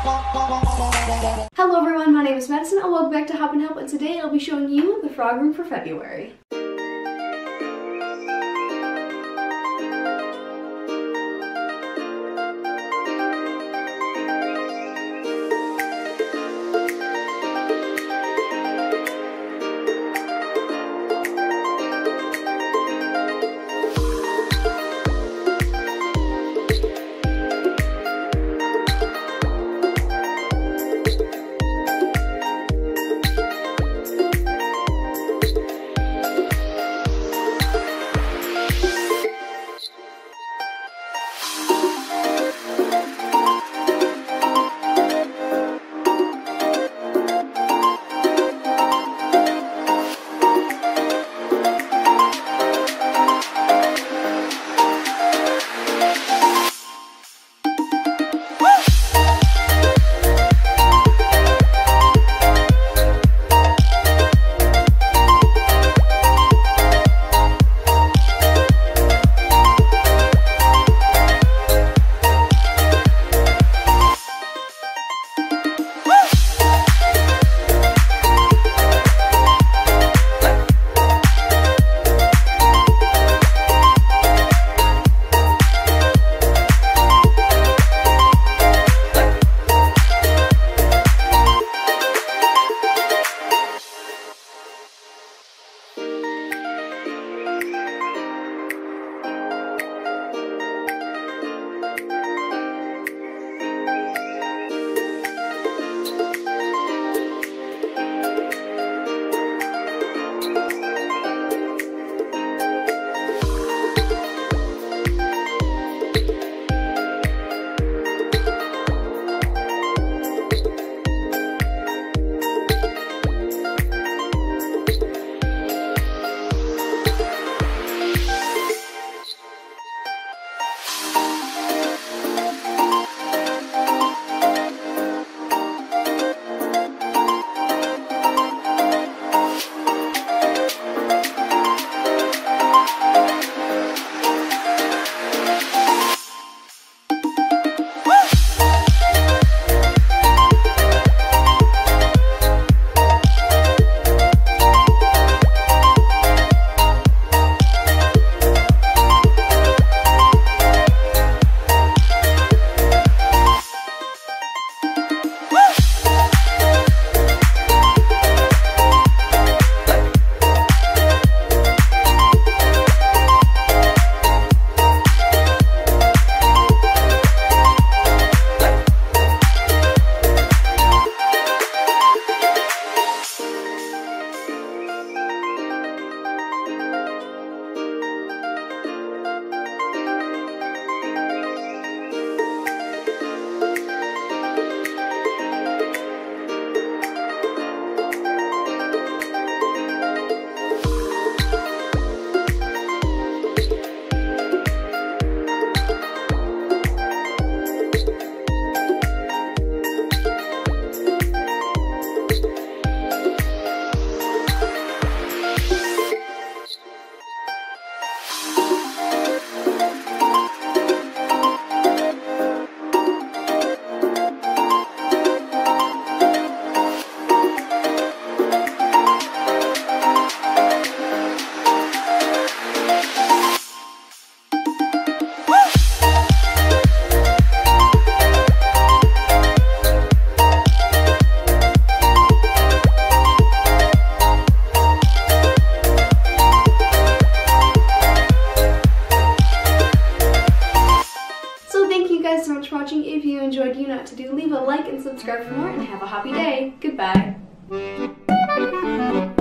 Hello everyone, my name is Madison and welcome back to Hopp'in and today I'll be showing you the frog room for February. So much for watching. If you enjoyed, you know what to do. Leave a like and subscribe for more and have a happy day. Goodbye.